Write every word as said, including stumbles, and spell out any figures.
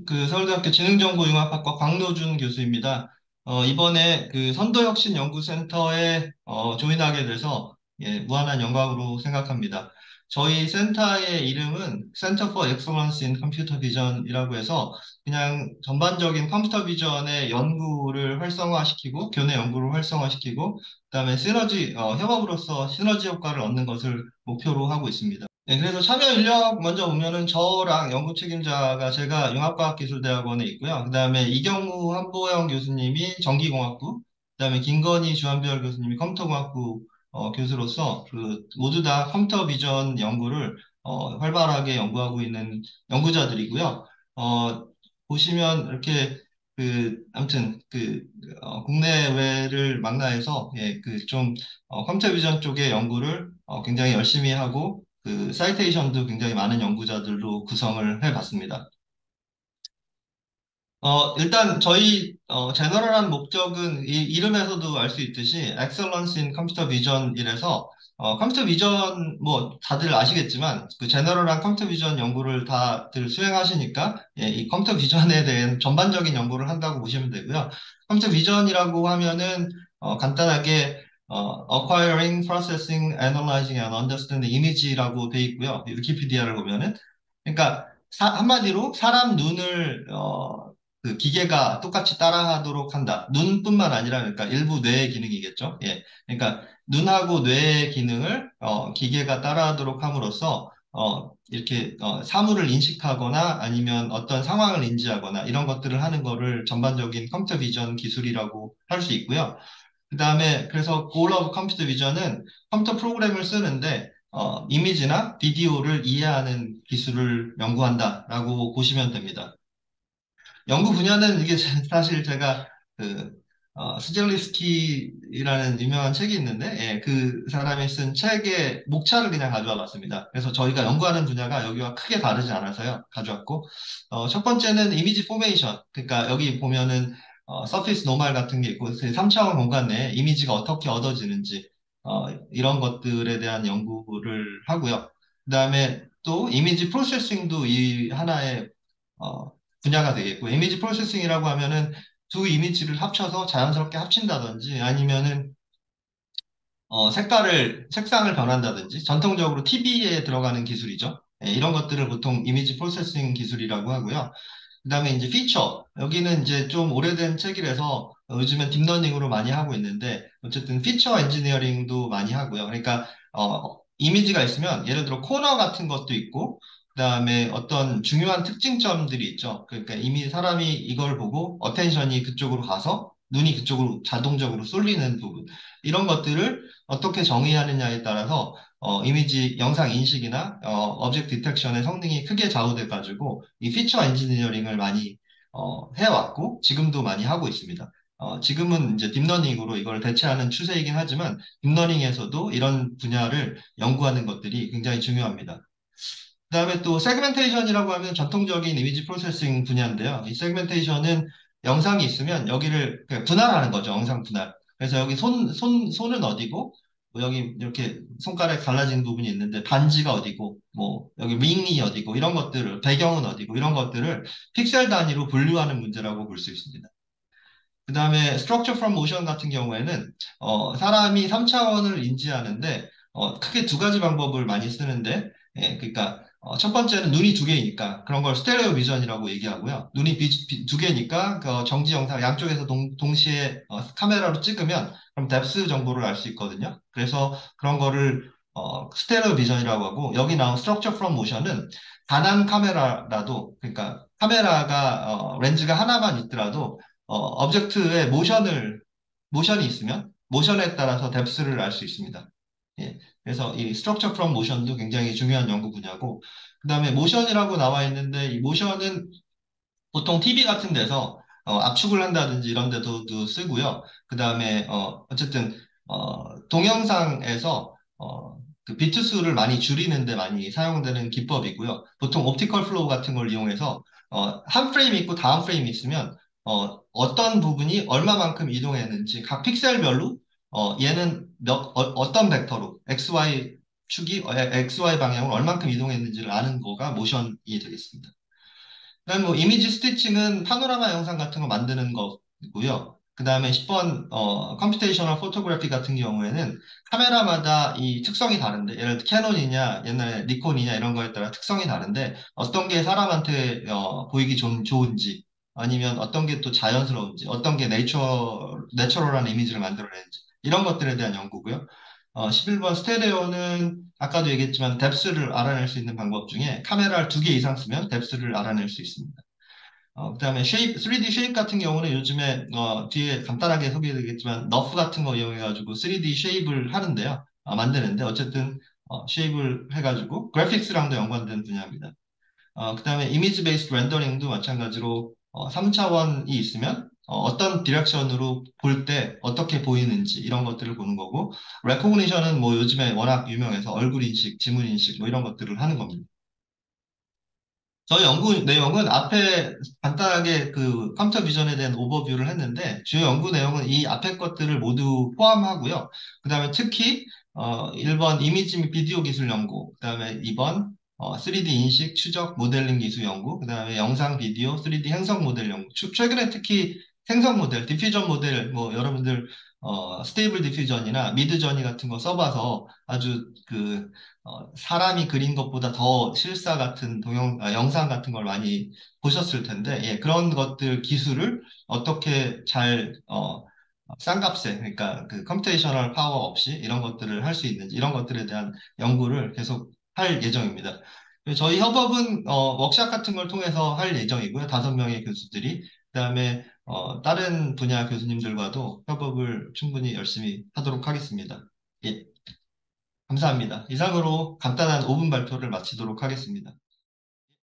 그 서울대학교 지능정보융합학과 광노준 교수입니다. 어, 이번에 그 선도혁신연구센터에 어, 조인하게 돼서 예, 무한한 영광으로 생각합니다. 저희 센터의 이름은 Center for Excellence in Computer Vision이라고 해서 그냥 전반적인 컴퓨터 비전의 연구를 활성화시키고 교내 연구를 활성화시키고 그다음에 시너지 어, 협업으로서 시너지 효과를 얻는 것을 목표로 하고 있습니다. 네, 그래서 참여 인력 먼저 보면은 저랑 연구 책임자가 제가 융합과학기술대학원에 있고요. 그다음에 이경우 한보영 교수님이 전기공학부, 그다음에 김건희 주한별 교수님이 컴퓨터공학부 어, 교수로서 그 모두 다 컴퓨터 비전 연구를 어, 활발하게 연구하고 있는 연구자들이고요. 어, 보시면 이렇게 그 아무튼 그 어, 국내외를 망라해서 예, 그좀 어, 컴퓨터 비전 쪽의 연구를 어, 굉장히 열심히 하고 그 사이테이션도 굉장히 많은 연구자들로 구성을 해봤습니다. 어, 일단 저희 어, 제너럴한 목적은 이 이름에서도 알 수 있듯이 Excellence in Computer Vision이라서 어, 컴퓨터 비전 뭐 다들 아시겠지만 그 제너럴한 컴퓨터 비전 연구를 다들 수행하시니까 예, 이 컴퓨터 비전에 대한 전반적인 연구를 한다고 보시면 되고요. 컴퓨터 비전이라고 하면은 어, 간단하게 어, Acquiring, Processing, Analyzing and Understanding Image라고 돼 있고요. 위키피디아를 보면은 그러니까 사- 한마디로 사람 눈을 어, 그 기계가 똑같이 따라하도록 한다. 눈뿐만 아니라 그러니까 일부 뇌의 기능이겠죠. 예. 그러니까 눈하고 뇌의 기능을 어, 기계가 따라하도록 함으로써 어, 이렇게 어, 사물을 인식하거나 아니면 어떤 상황을 인지하거나 이런 것들을 하는 거를 전반적인 컴퓨터 비전 기술이라고 할 수 있고요. 그다음에 그래서 고al of 컴퓨터 비전은 컴퓨터 프로그램을 쓰는데 어, 이미지나 비디오를 이해하는 기술을 연구한다라고 보시면 됩니다. 연구 분야는 이게 사실 제가 그 어, 스젤리스키라는 유명한 책이 있는데 예, 그 사람이 쓴 책의 목차를 그냥 가져와 봤습니다. 그래서 저희가 연구하는 분야가 여기와 크게 다르지 않아서요 가져왔고 어, 첫 번째는 이미지 포메이션 그러니까 여기 보면은 어, 서피스 노멀 같은 게 있고 그 삼 차원 공간 내에 이미지가 어떻게 얻어지는지 어, 이런 것들에 대한 연구를 하고요. 그다음에 또 이미지 프로세싱도 이 하나의 어, 분야가 되겠고, 이미지 프로세싱이라고 하면은 두 이미지를 합쳐서 자연스럽게 합친다든지 아니면은 어, 색깔을, 색상을 변한다든지 전통적으로 티비에 들어가는 기술이죠. 예, 이런 것들을 보통 이미지 프로세싱 기술이라고 하고요. 그다음에 이제 피처. 여기는 이제 좀 오래된 책이라서 요즘엔 딥러닝으로 많이 하고 있는데 어쨌든 피처 엔지니어링도 많이 하고요. 그러니까 어, 이미지가 있으면 예를 들어 코너 같은 것도 있고 그다음에 어떤 중요한 특징점들이 있죠. 그러니까 이미 사람이 이걸 보고 어텐션이 그쪽으로 가서 눈이 그쪽으로 자동적으로 쏠리는 부분. 이런 것들을 어떻게 정의하느냐에 따라서 어, 이미지 영상 인식이나 어, 오브젝트 디텍션의 성능이 크게 좌우돼 가지고 이 피처 엔지니어링을 많이 어, 해왔고 지금도 많이 하고 있습니다. 어, 지금은 이제 딥러닝으로 이걸 대체하는 추세이긴 하지만 딥러닝에서도 이런 분야를 연구하는 것들이 굉장히 중요합니다. 그다음에 또 세그멘테이션이라고 하면 전통적인 이미지 프로세싱 분야인데요. 이 세그멘테이션은 영상이 있으면 여기를 그냥 분할하는 거죠. 영상 분할. 그래서 여기 손, 손, 손은 어디고, 뭐 여기 이렇게 손가락에 갈라진 부분이 있는데 반지가 어디고, 뭐 여기 링이 어디고, 이런 것들을, 배경은 어디고, 이런 것들을 픽셀 단위로 분류하는 문제라고 볼 수 있습니다. 그 다음에 Structure from Motion 같은 경우에는 어, 사람이 삼 차원을 인지하는데 어, 크게 두 가지 방법을 많이 쓰는데 예, 그러니까 어, 첫 번째는 눈이 두 개니까 그런 걸 스테레오 비전이라고 얘기하고요. 눈이 비- 비- 두 개니까 그 정지 영상 양쪽에서 동, 동시에 어, 카메라로 찍으면 그럼 뎁스 정보를 알 수 있거든요. 그래서 그런 거를 어, 스테레오 비전이라고 하고 여기 나온 Structure from Motion은 단한 카메라라도 그러니까 카메라가 어, 렌즈가 하나만 있더라도 어, 오브젝트의 모션을, 모션이 있으면, 모션에 따라서 뎁스를 알 수 있습니다. 예. 그래서 이 스트럭처 프롬 모션도 굉장히 중요한 연구 분야고, 그 다음에 모션이라고 나와 있는데, 이 모션은 보통 티비 같은 데서 어, 압축을 한다든지 이런 데도 쓰고요. 그 다음에, 어, 어쨌든, 어, 동영상에서, 어, 그 비트 수를 많이 줄이는데 많이 사용되는 기법이고요. 보통 옵티컬 플로우 같은 걸 이용해서, 어, 한 프레임이 있고 다음 프레임이 있으면, 어, 어떤 부분이 얼마만큼 이동했는지 각 픽셀별로, 어, 얘는 몇, 어, 떤 벡터로, 엑스 와이 축이, 어, 엑스 와이 방향으로 얼만큼 이동했는지를 아는 거가 모션이 되겠습니다. 그다음에 뭐 이미지 스티칭은 파노라마 영상 같은 거 만드는 거고요. 그다음에 십 번 어, 컴퓨테이셔널 포토그래피 같은 경우에는 카메라마다 이 특성이 다른데 예를 들어 캐논이냐 옛날에 니콘이냐 이런 거에 따라 특성이 다른데 어떤 게 사람한테 어, 보이기 좋은, 좋은지 아니면 어떤 게 또 자연스러운지 어떤 게 내처 내처럴한 이미지를 만들어내는지 이런 것들에 대한 연구고요. 어, 십일 번 스테레오는 아까도 얘기했지만 뎁스를 알아낼 수 있는 방법 중에 카메라를 두 개 이상 쓰면 뎁스를 알아낼 수 있습니다. 어, 그다음에 쉐입, 쓰리디 쉐입 같은 경우는 요즘에 어, 뒤에 간단하게 소개해드리겠지만 너프 같은 거 이용해가지고 쓰리디 쉐입을 하는데요. 아, 만드는데 어쨌든 어, 쉐입을 해가지고 그래픽스랑도 연관된 분야입니다. 어, 그다음에 이미지 베이스드 렌더링도 마찬가지로 어, 삼 차원이 있으면 어, 떤 디렉션으로 볼 때 어떻게 보이는지 이런 것들을 보는 거고 레코그니션은 뭐 요즘에 워낙 유명해서 얼굴 인식, 지문 인식 뭐 이런 것들을 하는 겁니다. 저희 연구 내용은 앞에 간단하게 그 컴퓨터 비전에 대한 오버뷰를 했는데 주요 연구 내용은 이 앞에 것들을 모두 포함하고요. 그 다음에 특히 어, 일 번 이미지 및 비디오 기술 연구, 그 다음에 이 번 어, 쓰리디 인식, 추적, 모델링 기술 연구, 그 다음에 영상, 비디오, 쓰리디 행성 모델 연구. 추- 최근에 특히 생성 모델, 디퓨전 모델, 뭐 여러분들 어, 스테이블 디퓨전이나 미드저니 같은 거 써봐서 아주 그 어, 사람이 그린 것보다 더 실사 같은 동영, 아, 영상 같은 걸 많이 보셨을 텐데, 예, 그런 것들 기술을 어떻게 잘, 어, 싼 값에, 그러니까 그 컴퓨테이셔널 파워 없이 이런 것들을 할 수 있는지, 이런 것들에 대한 연구를 계속 할 예정입니다. 그리고 저희 협업은, 어, 워크샵 같은 걸 통해서 할 예정이고요. 다섯 명의 교수들이. 그다음에, 어, 다른 분야 교수님들과도 협업을 충분히 열심히 하도록 하겠습니다. 예. 감사합니다. 이상으로 간단한 오 분 발표를 마치도록 하겠습니다.